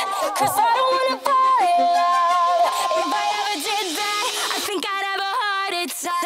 'cause I don't wanna fall in love. If I ever did that, I think I'd have a heart attack.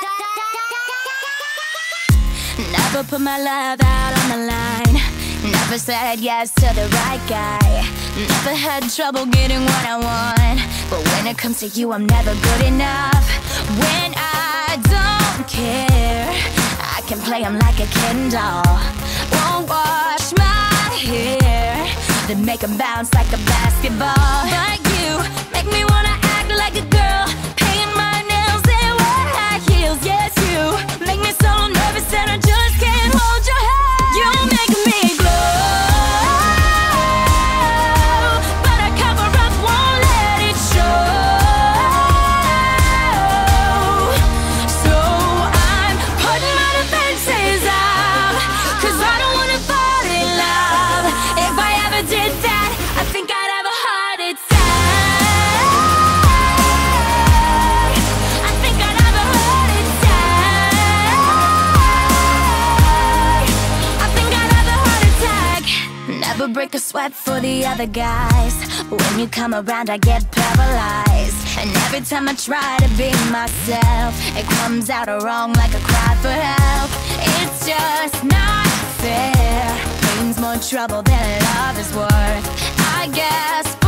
Never put my love out on the line. Never said yes to the right guy. Never had trouble getting what I want. But when it comes to you, I'm never good enough. When I don't care, I can play him like a Ken doll. Won't wash my hair, then make him bounce like a basketball. Like you, make me wanna act like a girl, paint my nails and wear high heels. Yes, you make me so nervous that I just can't hold your hand. You make me glow, but I cover up, won't let it show. So I'm putting my defenses out, 'cause I don't wanna fall in love. If I ever did that, I think I'd have a heart attack. I think I'd have a heart attack. I think I'd have a heart attack. Never break a sweat for the other guys. When you come around, I get paralyzed. And every time I try to be myself, it comes out wrong like a cry for help. It's just not fair. Pain's more trouble than love is worth. I guess